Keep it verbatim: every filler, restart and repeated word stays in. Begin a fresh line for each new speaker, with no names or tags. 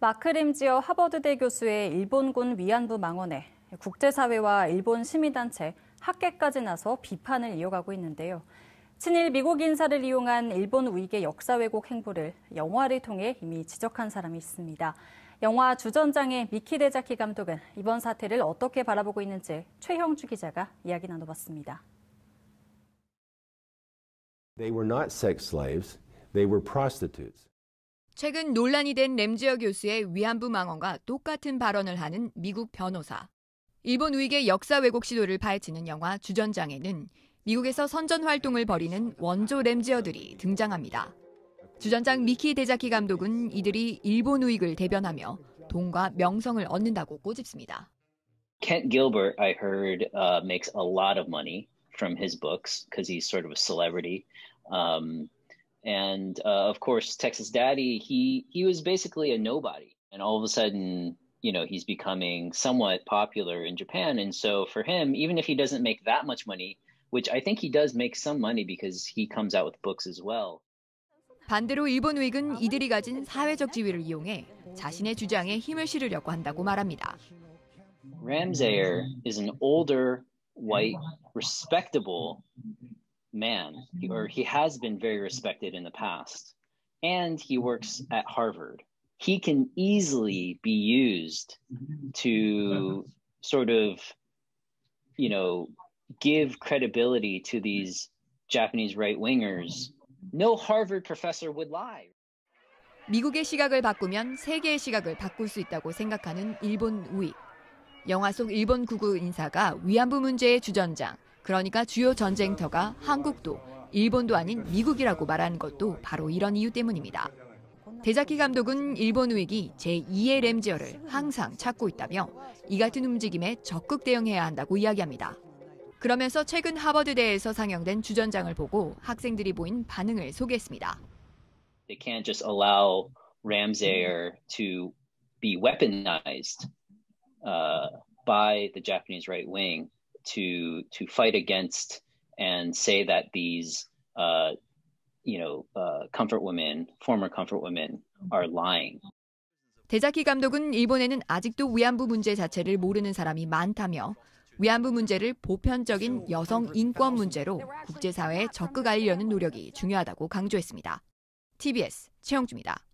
마크 램지어 하버드대 교수의 일본군 위안부 망언에 국제사회와 일본 시민단체, 학계까지 나서 비판을 이어가고 있는데요. 친일 미국 인사를 이용한 일본 우익의 역사 왜곡 행보를 영화를 통해 이미 지적한 사람이 있습니다. 영화 주전장의 미키 데자키 감독은 이번 사태를 어떻게 바라보고 있는지 최형주 기자가 이야기 나눠봤습니다.
They were not sex slaves. They were prostitutes.
최근 논란이 된 램지어 교수의 위안부 망언과 똑같은 발언을 하는 미국 변호사. 일본 우익의 역사 왜곡 시도를 파헤치는 영화 주전장에는 미국에서 선전 활동을 벌이는 원조 램지어들이 등장합니다. 주전장 미키 데자키 감독은 이들이 일본 우익을 대변하며 돈과 명성을 얻는다고 꼬집습니다.
Kent Gilbert, I heard, uh, makes a lot of money from his books because he's sort of a celebrity. Um, and uh, of course, Texas Daddy, he he was basically a nobody. And all of a sudden, you know, he's becoming somewhat popular in Japan. And so for him, even if he doesn't make that much money, which I think he does make some money because he comes out with books as well.
반대로 일본 우익은 이들이 가진 사회적 지위를 이용해 자신의 주장에 힘을 실으려고 한다고 말합니다.
Ramsayer is an older, white, respectable man, or he has been very respected in the past, and he works at Harvard. He can easily be used to sort of, you know, give credibility to these Japanese right-wingers. No Harvard professor would lie.
미국의 시각을 바꾸면 세계의 시각을 바꿀 수 있다고 생각하는 일본 우익. 영화 속 일본 구구 인사가 위안부 문제의 주전장, 그러니까 주요 전쟁터가 한국도, 일본도 아닌 미국이라고 말하는 것도 바로 이런 이유 때문입니다. 데자키 감독은 일본 우익이 제이의 램지어를 항상 찾고 있다며 이 같은 움직임에 적극 대응해야 한다고 이야기합니다. 그러면서 최근 하버드대에서 상영된 주전장을 보고 학생들이 보인 반응을 소개했습니다.
They can't just allow Ramsayer to be weaponized uh, by the Japanese right wing to to fight against and say that these uh, you know uh, comfort women, former comfort women, are lying.
데자키 감독은 일본에는 아직도 위안부 문제 자체를 모르는 사람이 많다며 위안부 문제를 보편적인 여성 인권 문제로 국제사회에 적극 알리려는 노력이 중요하다고 강조했습니다. 티비에스 최형주입니다.